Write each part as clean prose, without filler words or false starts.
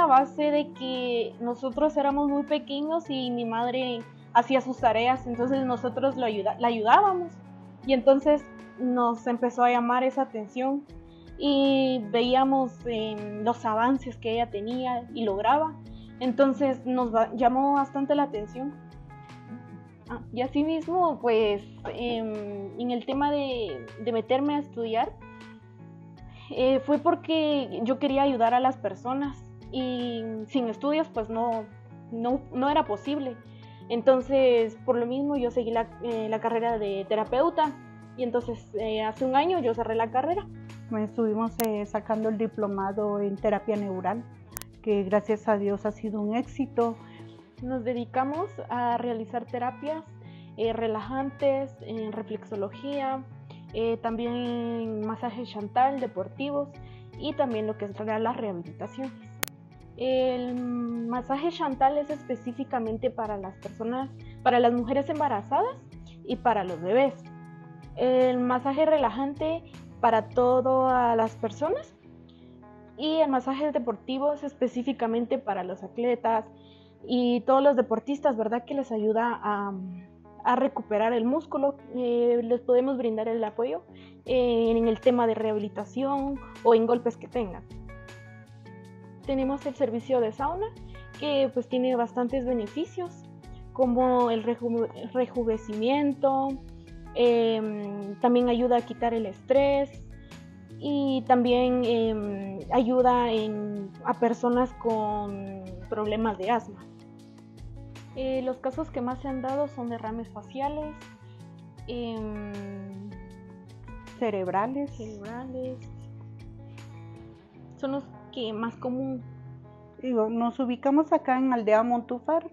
base de que nosotros éramos muy pequeños y mi madre hacía sus tareas, entonces nosotros la ayudábamos, y entonces nos empezó a llamar esa atención y veíamos los avances que ella tenía y lograba, entonces nos llamó bastante la atención. Y asimismo, pues en el tema de meterme a estudiar, fue porque yo quería ayudar a las personas y sin estudios pues no era posible. Entonces, por lo mismo yo seguí la carrera de terapeuta, y entonces hace un año yo cerré la carrera. Estuvimos sacando el diplomado en terapia neural, que gracias a Dios ha sido un éxito. Nos dedicamos a realizar terapias relajantes, en reflexología, también masajes Chantal deportivos, y también lo que es las rehabilitaciones. El masaje Chantal es específicamente para las personas, para las mujeres embarazadas y para los bebés. El masaje relajante para todas las personas, y el masaje deportivo es específicamente para los atletas y todos los deportistas, ¿verdad? Que les ayuda a recuperar el músculo. Les podemos brindar el apoyo en el tema de rehabilitación o en golpes que tengan. Tenemos el servicio de sauna, que pues tiene bastantes beneficios, como el rejuvenecimiento, también ayuda a quitar el estrés, y también ayuda a personas con problemas de asma. Los casos que más se han dado son derrames faciales, cerebrales. Son los que más común. Nos ubicamos acá en Aldea Montúfar,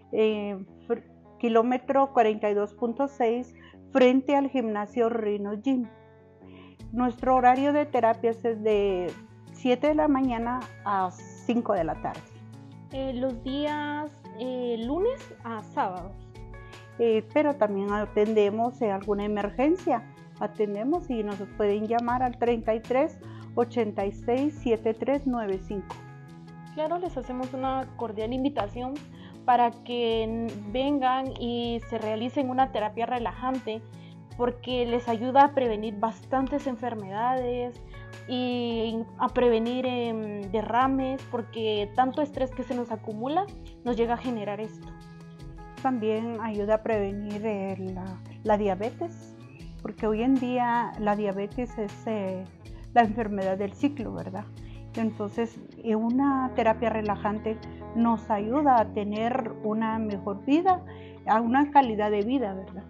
kilómetro 42.6, frente al gimnasio Rhino Gym. Nuestro horario de terapias es de 7 de la mañana a 5 de la tarde. Los días lunes a sábados. Pero también atendemos alguna emergencia. Atendemos y nos pueden llamar al 33 86 7395. Claro, les hacemos una cordial invitación para que vengan y se realicen una terapia relajante, porque les ayuda a prevenir bastantes enfermedades y a prevenir derrames, porque tanto estrés que se nos acumula nos llega a generar esto. También ayuda a prevenir la diabetes, porque hoy en día la diabetes es la enfermedad del ciclo, ¿verdad? Entonces, una terapia relajante nos ayuda a tener una mejor vida, a una calidad de vida, ¿verdad?